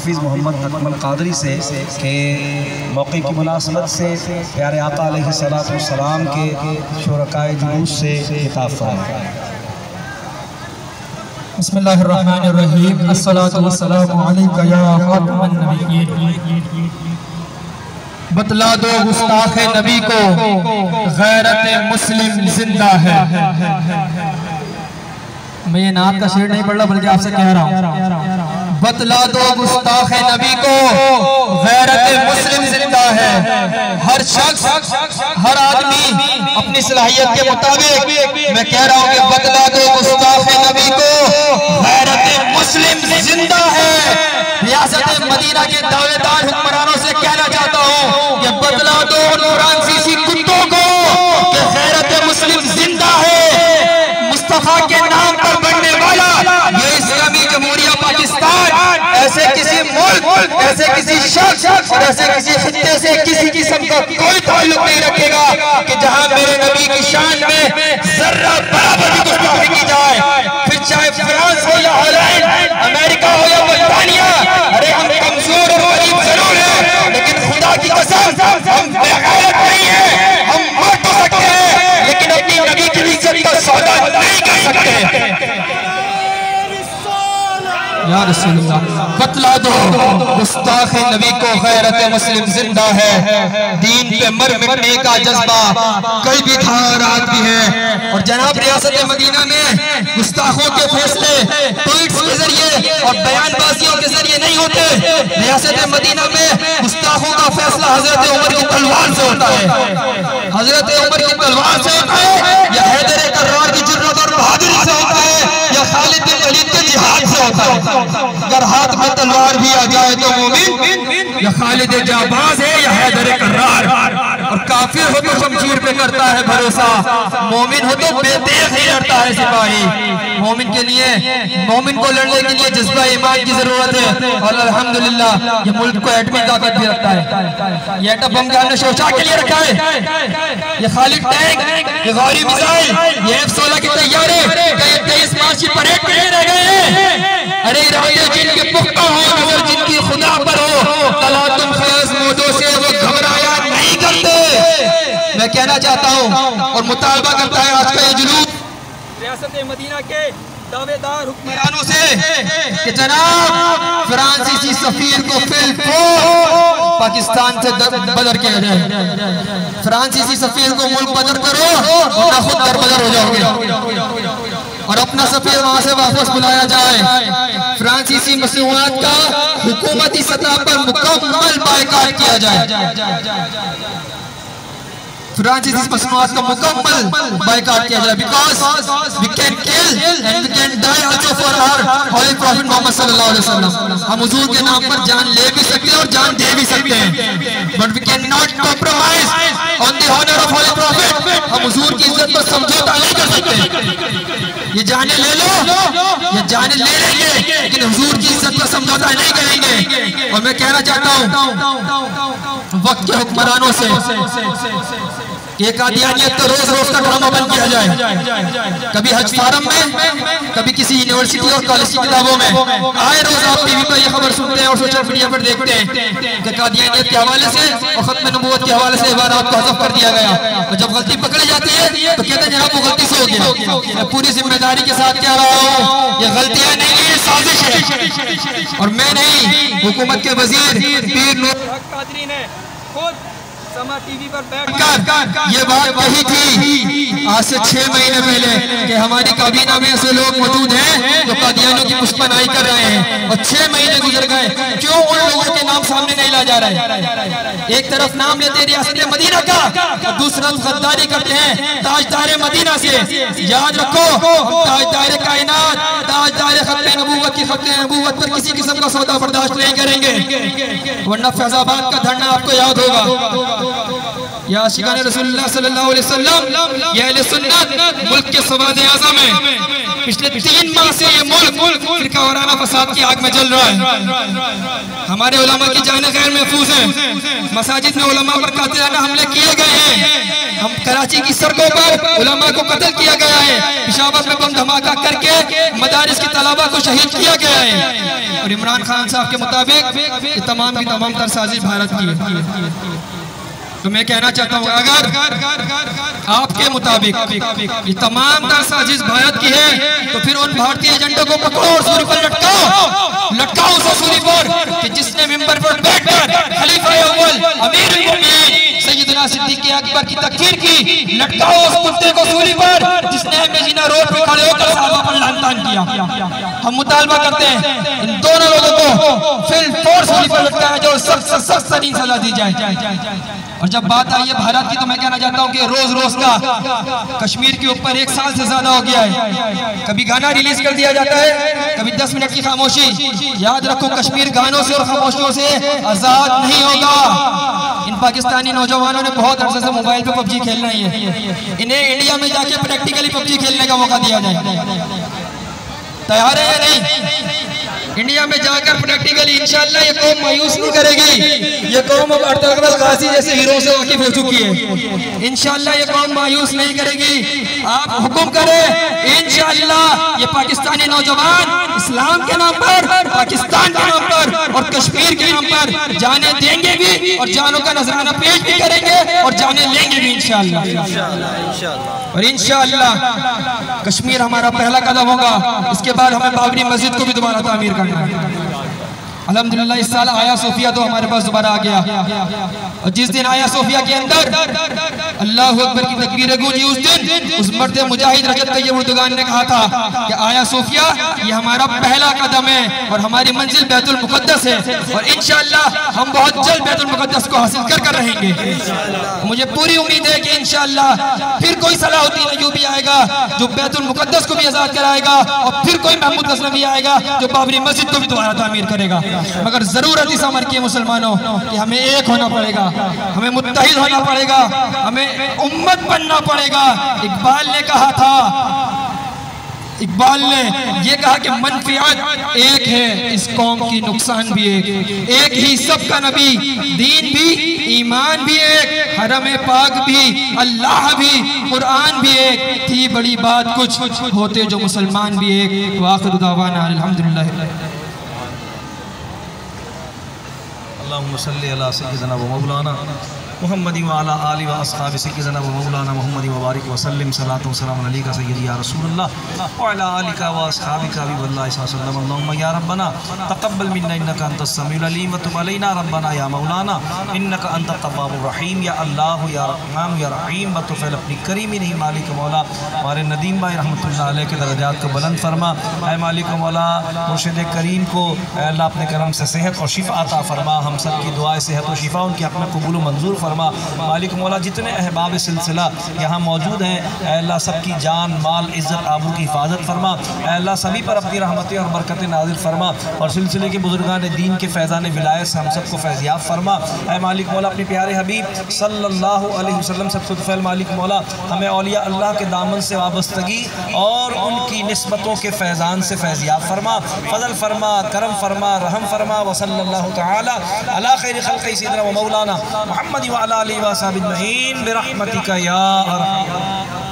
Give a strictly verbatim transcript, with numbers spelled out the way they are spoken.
हाफिज़ मोहम्मद अकमल कादरी से कि मौके की मुनासबत से प्यारे आका अलैहिस्सलातु वस्सलाम के शुरकाए जुलूस से खिताब फरमाएं। बिस्मिल्लाहिर्रहमानिर्रहीम। अस्सलातु वस्सलामु अलैका या खातमन नबिय्यीन। बतला दो गुस्ताखे नबी को गैरत मुस्लिम जिंदा है। मैं ये नात का शेर नहीं पढ़ रहा बल्कि आपसे कह रहा हूँ, बतला दो गुस्ताखे नबी को गैरत मुस्लिम जिंदा है। हर शख्स हर आदमी अपनी सलाहियत के मुताबिक मैं कह रहा हूँ कि बतला दो गुस्ताखे नबी को गैरत मुस्लिम जिंदा है। रियासत मदीना के दावेदार हुक्मरानों से कहना चाहता हूँ कि बतला दो फ्रांसीसी कुत्तों को कि गैरत मुस्लिम जिंदा है। मुस्तफा के नाम पर बनने वाला ये इस्लामी जमहूरिया पाकिस्तान ऐसे किसी मुल्क, ऐसे किसी शख्स और ऐसे किसी खित्ते से किसी किस्म का कोई ताल्लुक नहीं रखेगा कि जहां मेरे नबी की शान में जर्रा बराबर भी गुस्ताखी की जाए। फिर चाहे फ्रांस हो या हॉलैंड, अमेरिका हो या बर्तानिया। अरे हम कमजोर और गरीब जरूर हैं, लेकिन खुदा की कसम हम बेगैरत नहीं है। हम मर तो सकते हैं लेकिन अपनी नबी की इज्जत का सौदा नहीं कर सकते। या रसूलुल्लाह, बतला दो गुस्ताखे नबी को गैरत मुस्लिम जिंदा है। दीन पे मर मिटने का जज्बा कल भी था और आज भी है। और जनाब रियासत मदीना में गुस्ताखों के फैसले ट्वीट्स के जरिए और बयानबाजियों के जरिए नहीं होते। रियासत मदीना में गुस्ताखों का फैसला हजरत उमर की तलवार से होता है। हजरत उमर की तलवार से होता है या हैदर कर्रार की जुर्रत और बहादुरी से होता है या खालिद बिन वलीद के जिहाद से होता है। अगर हाथ में तलवार भी आ जाए तो मोमिन या खालिद जाबाज है या हैदर कर्रार। और काफिर हो तो शमशीर पे करता है भरोसा, मोमिन हो तो बेतेग ही लड़ता है सिपाही। मोमिन के लिए, मोमिन को लड़ने के लिए जज्बा ईमान की जरूरत है। और अल्हम्दुलिल्लाह ये मुल्क को एटमी ताकत भी रखता है। ये एटम बम हमने शोशा के लिए रखा है। ये खालिद टैंक, ये गौरी मिसाइल, ये एफ सोलह के तैयारे तेईस मार्च की परेड के लिए रह गए हैं। अरे इरादे जिनके पुख्ता हो, नजर जिनकी खुदा पर हो, तला तुम फैज मोदों से वो घबराया नहीं करते। मैं कहना चाहता हूँ और मुतालबा करता है आज का ये जुलूस रियासत मदीना के दावेदार हुक्मरानों से कि जनाब फ्रांसीसी सफीर को फिल पाकिस्तान से बदर किया जाए। फ्रांसीसी सफीर को मुल्क बदर करो वरना खुद दरबदर हो जाओगे। और अपना सफीर वहां से वापस बुलाया जाए। फ्रांसीसी मसनूआत का हुकूमती सतह पर मुकम्मल बायकॉट किया जाए। फ्रांसीसी मसनूआत का मुकम्मल बायकॉट किया जाए। Because we can kill and we can die also for our holy prophet Muhammad सल्लल्लाहु अलैहि वसल्लम। हम हुजूर के नाम पर जान ले भी सकते हैं और जान दे भी सकते हैं, but we can not compromise on the honour of holy prophet. हम हुजूर की इज्जत पर समझौता नहीं कर सकते। ये जाने ले लो, ये जाने ले लेंगे लेकिन हुजूर की इज्जत पर समझौता नहीं करेंगे। और मैं कहना चाहता हूँ वक्त के हुक्मरानों से ये कादियानियत तो रोज रोज का ड्रामा बंद किया जाए। कभी हज फारम में, कभी किसी यूनिवर्सिटी और कॉलेज की किताबों में। आए रोज आप टीवी पर ये खबर सुनते हैं और सोशल मीडिया पर देखते हैं कि कादियानियत के हवाले से और खत्म नबूवत के हवाले से इबारत को हज़फ कर दिया गया। और जब गलती पकड़ी जाती है तो कहते हैं जनाब वो गलती से हो गया। मैं पूरी जिम्मेदारी के साथ कह रहा हूँ ये गलतियां नहीं है, साजिश है। और मैं नहीं, हुकूमत के वजीर पीर नूर कादरी ने खुद समा टीवी पर बैठकर ये बात कही थी आज से छह महीने पहले कि हमारी काबीना में ऐसे लोग मौजूद हैं जो कादियानियों की पुष्पनाई कर रहे हैं। और छह महीने गुजर गए, क्यों उन लोगों के नाम सामने नहीं ला जा रहा है? एक तरफ नाम लेते रियासत मदीना का और दूसरा गद्दारी करते हैं ताजदार मदीना से। याद रखो ताजदार कायनात, ताजदार खत्ते नबूवत की खत्ते नबूवत पर किसी किस्म का सौदा बर्दाश्त नहीं करेंगे, वरना फैजाबाद का धरना आपको याद होगा। या आशिकाने रसूलुल्लाह सल्लल्लाहु अलैहि वसल्लम, ये अहले सुन्नत मुल्क के सवाद आज़म है। पिछले तीन माह से ये मुल्क फिरका वाराना फसाद की आग में जल रहा है। हमारे उलमा की जाने गैर महफूज है। मसाजिद में उलमा पर कातिलाना हमले किए गए हैं। हम कराची की सड़कों पर उलमा को कत्ल किया गया है। पेशावर में बम धमाका करके मदारिस के तलबा को शहीद किया गया है। और इमरान खान साहब के मुताबिक ये तमाम की तमाम तर साजिश भारत की है। तो मैं कहना चाहता हूँ, अगर आपके मुताबिक ये तमाम तर साजिश भारत की है तो फिर उन भारतीय एजेंटों को पकड़ो और सूली पर लटकाओ, लटकाओ उस सूली पर कि जिसने मिंबर पर बैठकर खलीफा अव्वल अमीरुल मोमिनीन सैयदना सिद्दीक़ अकबर की तकफीर की, लटकाओ उस कुत्ते को सूली पर जिसने मदीना रोड पर खड़े होकर सहाबा पर लानतान किया। हम मुतालबा करते हैं इन दोनों लोगों को फिर फोर्स सूली पर लटकाया जाए और सख्त से सख्त तरीन सजा दी जाए। और जब बात आई है भारत की, तो मैं कहना चाहता हूँ कि रोज रोज का कश्मीर के ऊपर एक साल से ज्यादा हो गया है। कभी गाना रिलीज कर दिया जाता है, कभी दस मिनट की खामोशी। याद रखो, कश्मीर गानों से और खामोशियों से आजाद नहीं होगा। इन पाकिस्तानी नौजवानों ने बहुत अर्से से मोबाइल पे पबजी खेलना ही है। इन्हें इंडिया में जाके प्रैक्टिकली पबजी खेलने का मौका दिया जाए। तैयार है या नहीं? इंडिया में जाकर प्रैक्टिकली इंशाअल्लाह ये कौम मायूस नहीं करेगी। ये कौम अब अर्तुगरुल गाजी जैसे हीरो से वाकिफ हो चुकी है। इंशाअल्लाह ये कौम मायूस नहीं करेगी। आप हुक्म करें, इंशाअल्लाह ये पाकिस्तानी नौजवान इस्लाम के नाम पर, पाकिस्तान के नाम पर और कश्मीर के नाम पर जाने देंगे भी और जानों का नजराना पेश भी करेंगे और जाने लेंगे भी इंशाअल्लाह। और इंशाअल्लाह कश्मीर हमारा पहला कदम होगा। इसके बाद हमें बाबरी मस्जिद को भी दोबारा तामीर करना है। अल्हम्दुलिल्लाह इस साल आया सोफिया तो हमारे पास दोबारा आ गया। और जिस दिन आया सोफिया के अंदर अल्लाह अकबर की तकबीर गूंजी, उस दिन उस मर्द मुजाहिद रजत तैयब उर्दुगान ने कहा था कि आया सोफिया ये हमारा पहला कदम है और हमारी मंजिल बैतुल मुकद्दस है। और इंशाअल्लाह हम बहुत जल्द बैतुल मुकद्दस को हासिल कर कर रहेंगे। मुझे पूरी उम्मीद है कि इंशाअल्लाह फिर कोई सलाहुद्दीन अय्यूबी आएगा जो बैतुल मुकद्दस को भी आजाद कराएगा और फिर कोई महमूद गज़नवी आएगा जो बाबरी मस्जिद को भी दोबारा तामीर करेगा। मगर जरूरत इस अमर की है मुसलमानों कि हमें एक होना पड़ेगा, हमें मुत्तहिद होना पड़ेगा, हमें उम्मत बनना पड़ेगा। इकबाल ने कहा था, इकबाल ने ये कहा कि मनफियत एक है इस कौम की, नुकसान भी एक, एक ही सबका नबी, दीन भी, ईमान भी एक, हरम पाक भी, अल्लाह भी, कुरान भी एक, थी बड़ी बात कुछ, होते जो मुसलमान भी एक। वाखिर दावाना अल्हम्दुलिल्लाह। अल्लाहुम्मा सल्ली अला सय्यिदिना व मौलाना मुहम्मदी व अला आलि व अस्हाबि सय्यिदिना व मौलाना मुहम्मदी व बारिक व सल्लिम सलातु व सलाम अलैका सय्यदी या रसूलल्लाह व अला आलिका व अस्हाबिका व वल्लाहि सल्लल्लाहु अल्लाहुम्मा या रब्बना तक़ब्बल मिन्ना इन्नका अंतस समीउल अलीम व तुब अलैना रब्बना या मौलाना इन्नका अंतत तव्वाबुर रहीम। या अल्लाह या रहमान या रहीम बतौफ़ीक़ अपनी करीमी नहीं मालिक मौला हमारे नदीम भाई रहमतुल्लाह अलैह के दर्जात को बुलंद फरमा। ऐ मालिक मौला मुर्शिद करीम को अल्लाह अपने करम से सेहत और शिफा अता फरमा। हम सब की दुआएं सेहत और शिफा उनकी अपना कबूल मंजूर फरमा। मालिक मौला जितने अहबाब सिलसिला यहाँ मौजूद हैं अल्लाह सबकी जान माल इज़्ज़त आबरू की हिफाजत फरमा। अल्लाह सभी पर अपनी रहमतें और बरकतें नाजिल फरमा और सिलसिले के बुजुर्गान दीन के फैज़ान विलायत से हम सबको फैज़याब फरमा। ऐ मालिक मौला अपने प्यारे हबीब सल्लल्लाहु अलैहि वसल्लम से खुद फैल मालिक मौला हमें औलिया अल्लाह के दामन से वाबस्तगी और उनकी निस्बतों के फैज़ान से फैज़याब फरमा, फ़ज़ल फरमा, करम फरमा, रहम फरमा। व सल्लल्लाहु तआला अला खैरि खल्क़ि सय्यिदिना व मौलाना मुहम्मद व अला आलिहि व अस्हाबिहि अजमईन बिरहमतिका या अरहम।